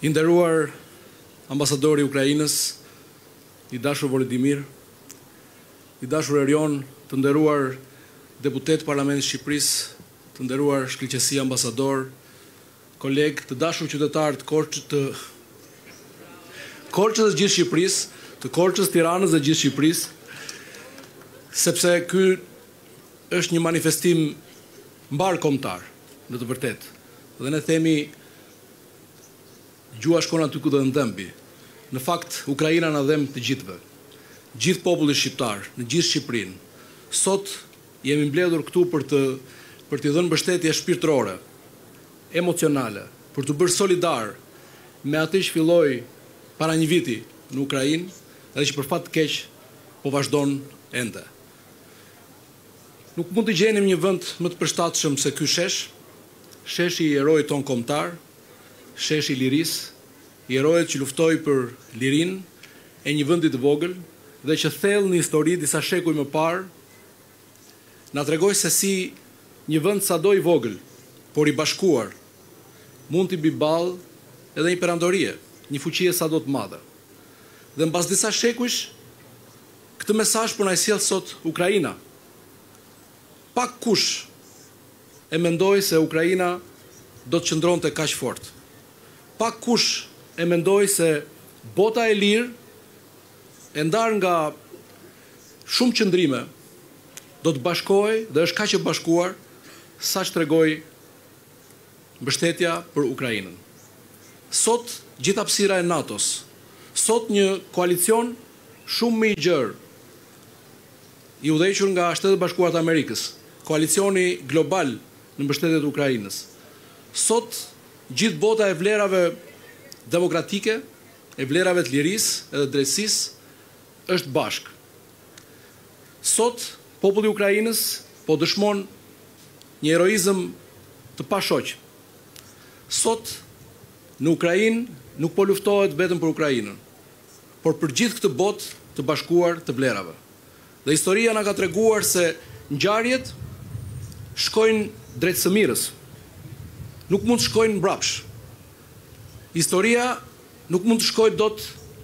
I nderuar ambasadori i Ukrainës, i dashur Volodimir, i dashur Erion, të nderuar deputet Parlamentit Shqipërisë, të nderuar shkëlqësi ambasador, kolegë, të dashur qytetarë të Korçës të gjithë Shqipërisë, të Korçës, Tiranës dhe gjithë Shqipërisë, sepse ky është një manifestim mbar kombëtar, në të vërtetë. Dhe ne themi gjua shkon aty ku do të ndëmbi. Në fakt, Ukraina na dhem të gjithëve. Gjithë populli shqiptar, në gjithë Shqipërinë. Sot jemi mbledhur këtu për t'i dhënë mbështetje shpirtërore, emocionale, për të bërë solidar me atë që filloi para një viti në Ukrainë, edhe që për fat të keq po vazhdon ende. Nuk mund të gjenim një vend më të përshtatshëm se ky sheshi i herojit ton kombëtar, sheshi i lirisë, i herojit që luftoi për lirinë e një vendi të vogël dhe që thellë në histori disa shekuj më parë na tregoi se si një vend sado i vogël, por i bashkuar, mund t'i bëjë ballë edhe një perandorie, një fuqie sado të madhe. Dhe mbas disa shekujsh, këtë mesazh po na sjell sot Ukraina. Pak kush e mendoi se Ukraina do të qëndronte kaq fort. Pak kush e mendoi se bota e lirë, e ndarë nga shumë qëndrime, do të bashkohej dhe është kaq e bashkuar sa që tregoi mbështetja për Ukrainën. Sot gjithë hapësira e NATO-s, sot një koalicion shumë më i gjerë, i udhëhequr nga Shtetet e Bashkuara të Amerikës, koalicioni global në mbështetje të Ukrainës. Sot gjithë bota e vlerave demokratike, e vlerave të lirisë edhe drejtësisë është bashkë. Sot populli i Ukrainës po dëshmon një heroizëm të pashoq. Sot në Ukrainë nuk po luftohet vetëm për Ukrainën, por për gjithë këtë botë të bashkuar të vlerave. Dhe historia na ka treguar se ngjarjet shkojnë drejt së mirës. Nuk mund të shkojnë mbrapsh. Historia nuk mund të shkojë dot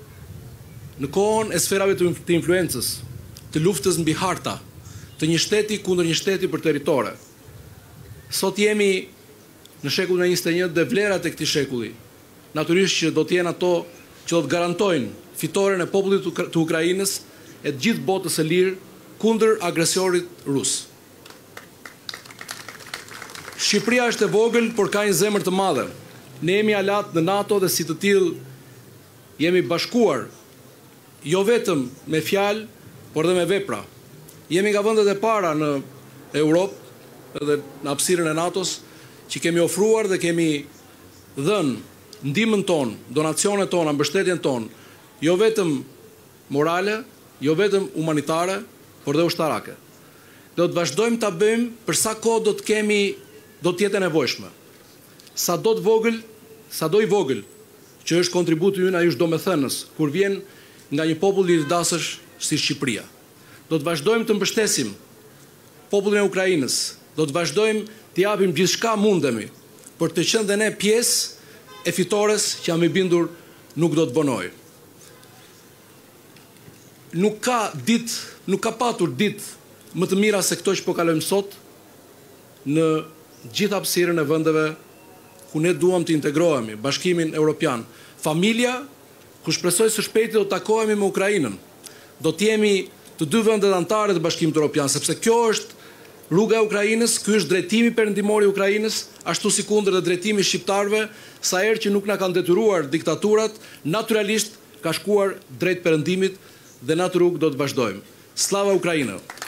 në kohën e sferave të influencës, të luftës mbi harta, të një shteti kundër një shteti për territore. Sot jemi në shekullin e 21 dhe vlerat e këtij shekulli, natyrisht që do të jenë ato që do të garantojnë fitoren e popullit të Ukrainës e të gjithë botës së lirë kundër agresorit rus. Shqipëria është e vogël, por ka një zemër të madhe. Ne jemi alat në NATO dhe si të tillë jemi bashkuar, jo vetëm me fjalë, por dhe me vepra. Jemi nga vendet e para në Europë dhe në hapësirën e NATO-s që kemi ofruar dhe kemi dhënë ndihmën tonë, donacionet tona, mbështetjen tonë, jo vetëm morale, jo vetëm humanitare, por dhe ushtarake. Do të vazhdojmë ta bëjmë për sa kohë do të jetë e nevojshme. Sado i vogël që është kontributi ynë, ai është domethënës kur vjen nga një popull i lidasësh si Shqipëria. Do të vazhdojmë të mbështesim popullin e Ukrainës, do të vazhdojmë të japim gjithçka mundemi për të qenë dhe ne pjesë e fitores që jam i bindur nuk do të vonojë. Nuk ka patur ditë më të mira se këto që po kalojmë sot në gjithë hapësirën e vendeve ku ne duam të integrohemi, Bashkimin Evropian. Familja, ku shpresoj së shpejti do të takohemi me Ukrainën. Do të jemi të dy vendet anëtare të Bashkimit Evropian, sepse kjo është rruga e Ukrainës, ky është drejtimi perëndimor i Ukrainës, ashtu si kundër dhe drejtimi shqiptarëve, sa herë që nuk na kanë detyruar diktaturat, natyralisht ka shkuar drejt perëndimit dhe në atë rrugë do të vazhdojmë. Slava Ukraina!